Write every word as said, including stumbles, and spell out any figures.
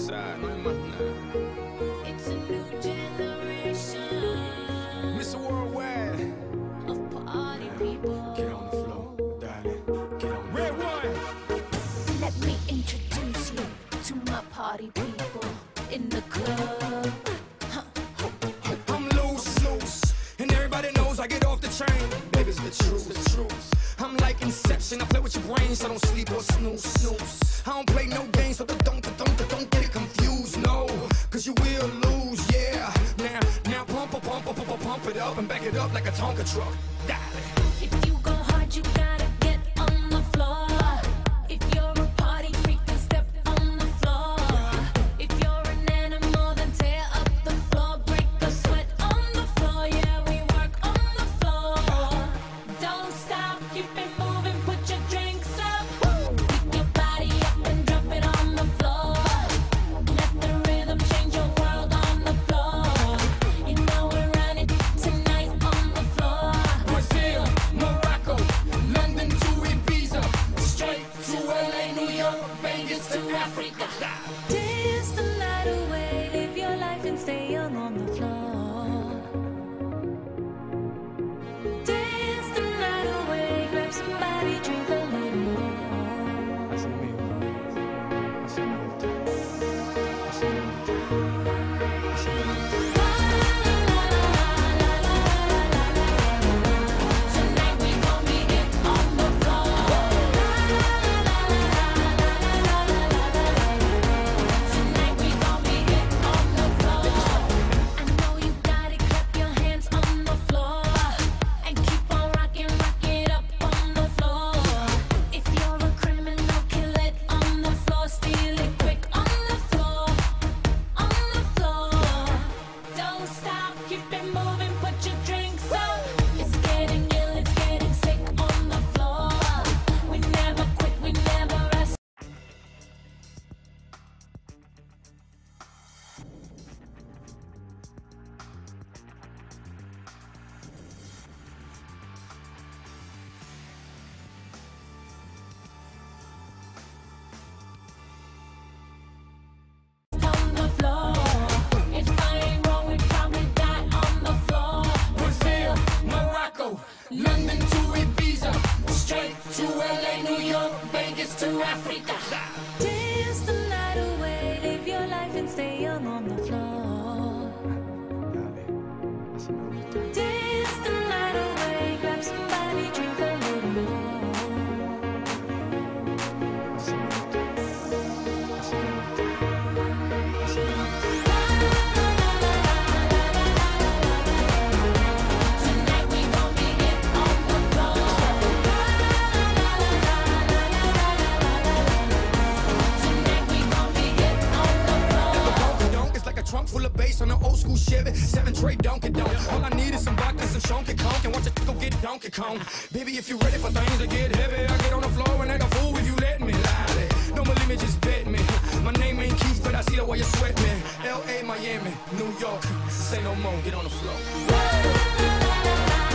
side, no hay más nada. It's a new generation. mister Worldwide. Of party people. Get on the floor, darling. Get on the Red one. Let me introduce you to my party people in the club. I'm loose, loose, and everybody knows I get off the train. Baby's the truth, the truth. I'm like Inception, I play with your brain, so don't sleep or snooze, snooze. I don't play no games, so don't, don't, don't, don't get it confused, no. Cause you will lose, yeah. Now, now pump, pump, pump, pump, pump, pump it up and back it up like a Tonka truck. Darling. If you go hard, you gotta get on the floor. If you're a party freak, then step on the floor. If you're an animal, then tear up the floor. Break a sweat on the floor, yeah, we work on the floor. Don't stop, keep it moving, put your drinks up. Pick your body up and drop it on the floor. Let the rhythm change your world on the floor. You know we're running tonight on the floor. Brazil, Morocco, London to Ibiza, straight to L A, New York, Vegas to Africa. Dance the night away, live your life and stay young on the floor. Dance the night away, grab somebody, drink a little more. Así mismo, así me gusta, así me gusta, así me gusta. Tonight we gon' be it on the floor. Tonight we gon' be it on the floor. I know you got it, clap your hands on the floor. And keep on rocking, rock it up on the floor. If you're a criminal, kill it on the floor. Steal it quick on the floor. On the floor. Don't stop, keep it moving, put your drinks up. It's getting ill, it's getting sick on the floor. We never quit, we never rest. On the floor. If I ain't wrong, we probably die on the floor. Brazil, Morocco, London to Ibiza, straight to L A, New York, Vegas to Africa. Dance the night away, live your life and stay young on the floor. Así me gusta. Dance the night away, grab somebody, drink a little more. Así me gusta, así me gusta, así me gusta. Tonight we gon' be it on the floor. Tonight we gon' be it on the floor. Donk is like a trunk full of bass on an old school Chevy, seven tray Donkey Donk. All I need is some vodka, some Shonky Conk, and watch it go get Donkey Kong. Baby, if you ready for things to get heavy, I get on the floor and act a fool if you let me. Lie. Don't believe me, just bet me. My name ain't Keith, but I see the way you sweat me. L A, Miami, New York, say no more, get on the floor.